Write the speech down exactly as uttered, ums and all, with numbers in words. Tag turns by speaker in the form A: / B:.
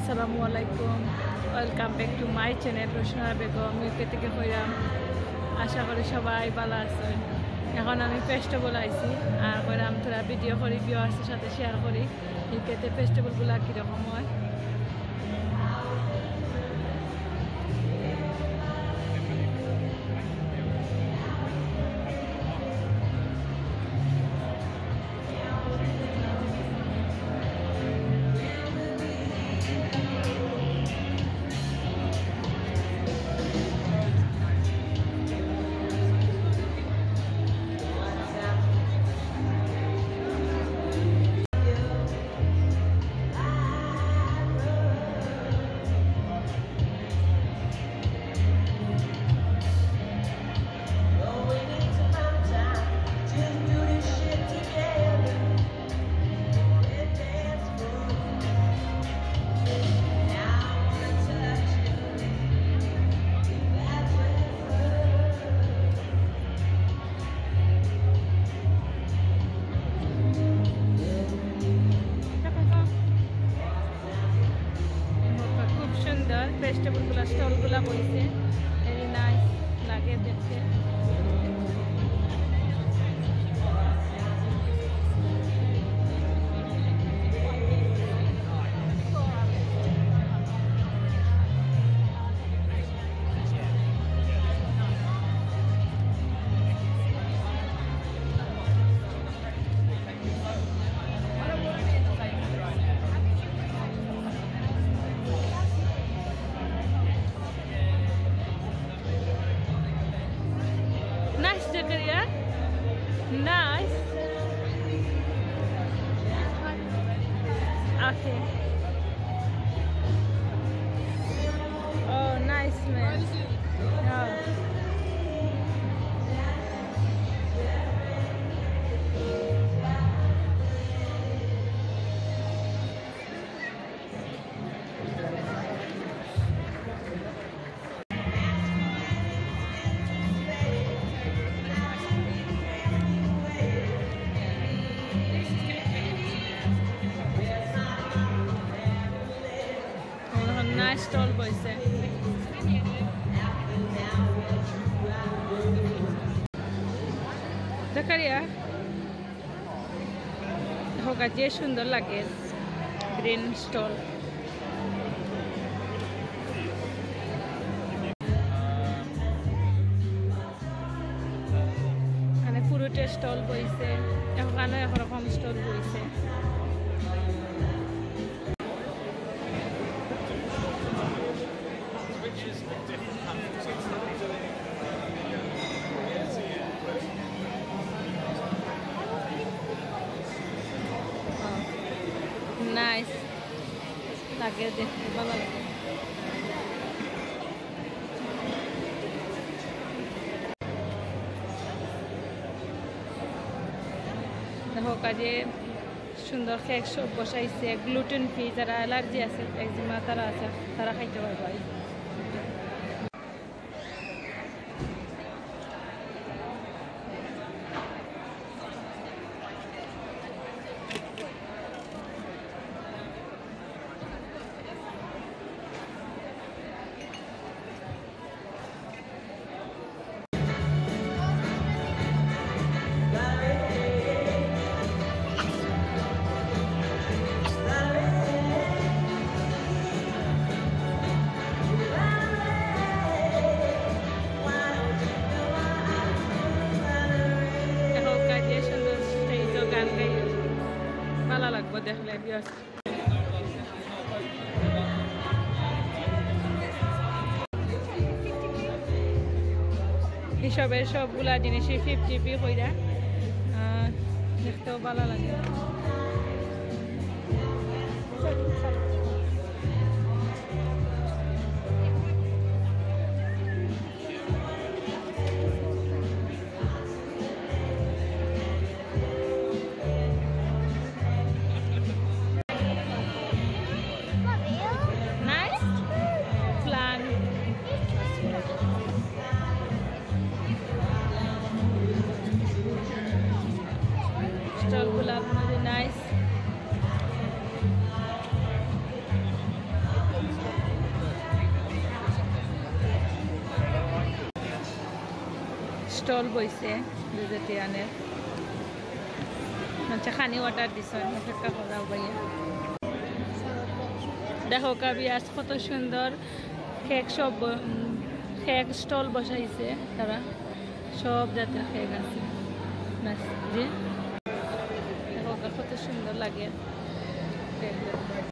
A: Assalamualaikum. Welcome back to my channel Roshna Begum. UK থেকে কইরাম আশা করি সবাই ভালো আছেন। এখন আমি ফেস্টিভ্যাল আইছি আর কইরাম তোরা ভিডিও করি ভিউয়ার্সের সাথে শেয়ার করি ইউকেতে ফেস্টিভ্যালগুলো কি রকম হয়। ফেস্টিভ্যালগুলো স্টলগুলো বইছে ভেরি নাইস লাগে দেখতে। Nice, Zakaria. Nice. Okay. Oh, nice, man. Oh. Nice stall বইছে। Zakaria হোক যে সুন্দর লাগে গ্রিন স্টল। এখানে ফুরুটের স্টল বইছে, এখানে একরকম স্টল বইছে। নাইস লাগে দেখতে ভালো লাগে। দেখো কাজে সুন্দর কেক সব বসাইছে, গ্লুটেন ফ্রি, যারা অ্যালার্জি আছে একজিমা তারা আছে তারা খাইতে পারবে। ভালো লাগবে দেখলে এসবের সবগুলা জিনিসই ফিফটি পি কইরা দেখতেও ভালো লাগে। স্টলগুলো স্টল বইছে ভেজিটেরিয়ানের আচ্ছা খানি অর্ডার দিছ অপেক্ষা করাও ভাইয়া দেখো কাবি আজ কত সুন্দর কেক সব কেক স্টল বসাইছে তারা সব জাতের কেক আছে জি দেখো কত সুন্দর লাগে কেক